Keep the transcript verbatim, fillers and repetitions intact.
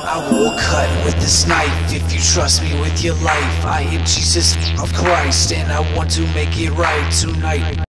I will cut with this knife if you trust me with your life. I am Jesus of Christ and I want to make it right tonight.